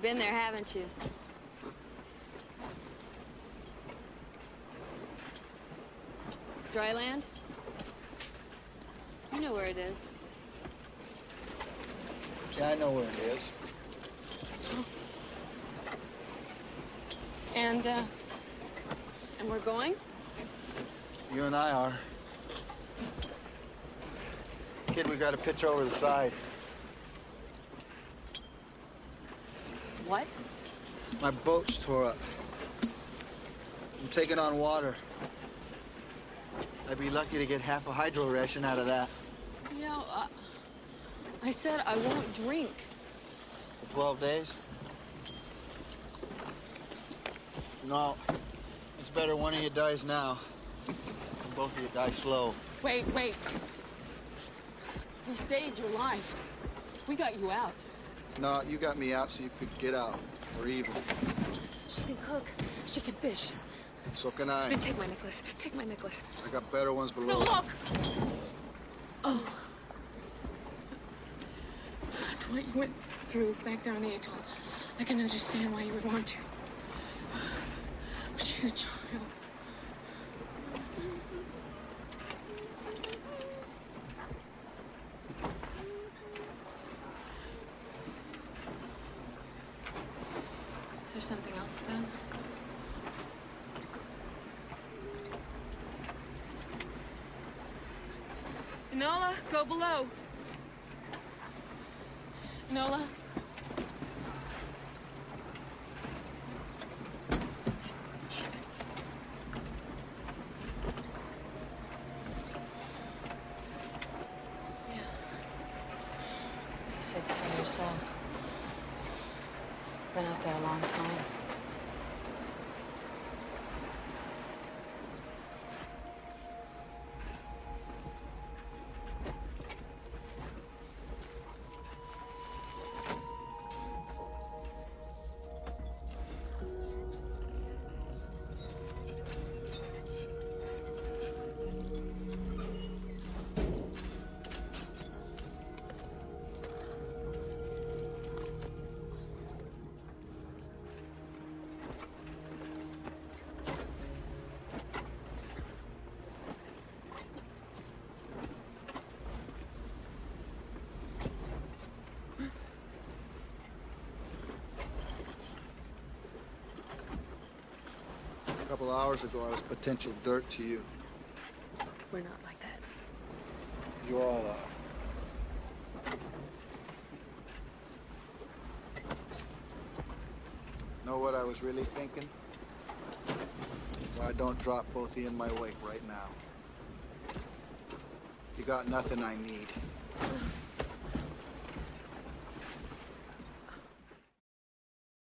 been there, haven't you? Dry land? You know where it is. Yeah, I know where it is. And we're going? You and I are. Kid, we gotta pitch over the side. What? My boat's tore up. I'm taking on water. I'd be lucky to get half a hydro ration out of that. Yeah, I said I won't drink. For 12 days? No. It's better one of you dies now than both of you die slow. Wait. We saved your life. We got you out. No, you got me out so you could get out. Or even. She can cook. She can fish. So can I. Then take my necklace. Take my necklace. I got better ones below. No, look! Oh. What you went through back there on the atoll, I can understand why you would want to. But she's a child. Is there something else then? Enola, go below. Enola. Yeah. You said so yourself. Been out there a long time. A couple hours ago, I was potential dirt to you. We're not like that. You all are. Know what I was really thinking? Why don't drop both of you in my wake right now? You got nothing I need.